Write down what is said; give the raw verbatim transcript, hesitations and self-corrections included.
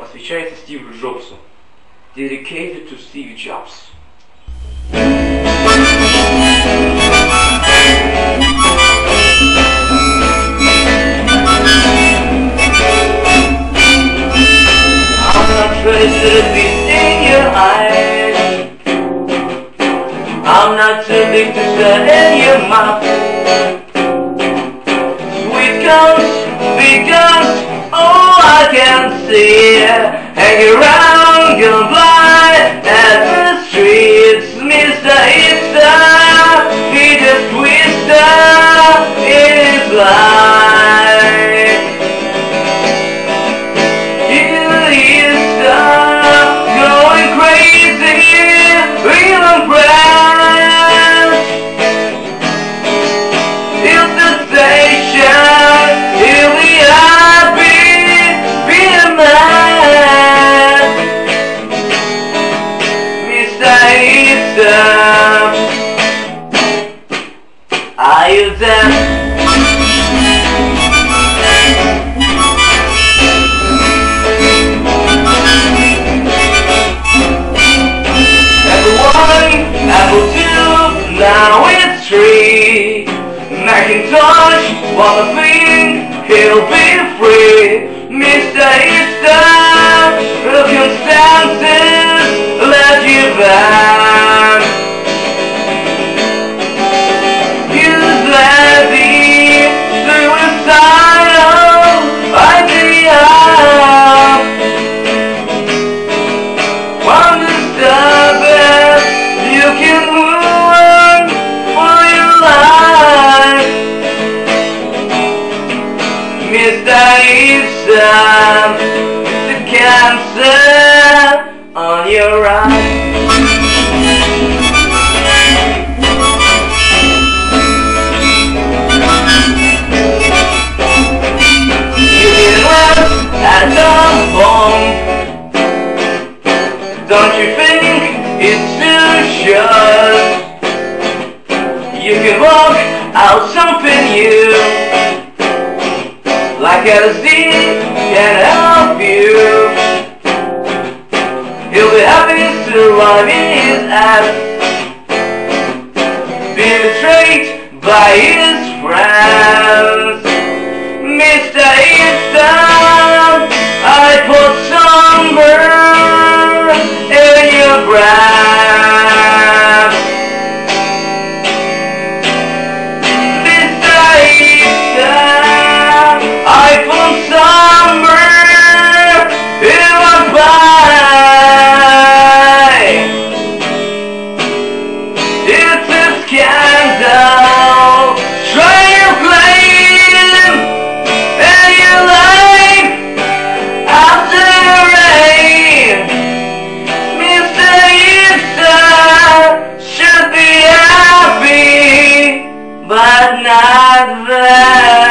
посвящается Стиву Джобсу. Dedicated to Steve Jobs. I'm not interested in your eyes. I'm not too big to shut in your mouth. Sweet guns, big guns, all I can see. Hang around your blind at the streets, Mister Easter, he just twister in his life. You Easter, going crazy, feeling grand. Till the station, he'll be happy, be a man. Mister Easter, are you there? Apple two, now it's three. Macintosh, one thing, he'll be free. Mister Easter, circumstances let you back. Use lazy, suicidal idea. One disturbance you can learn for your life. Mister Easter, it's a cancer on your eye. You can laugh at the bomb. Don't you think it's too short? You can walk out something new, like L S D can help you. He'll be happy surviving his ass, being betrayed by his friends. Mister Easter, I put sunburn in your breath. Mister Easter, I put sunburn in my pie. It's a scandal. Try your blame and your life after the rain. Mister Easter should be happy, but not there.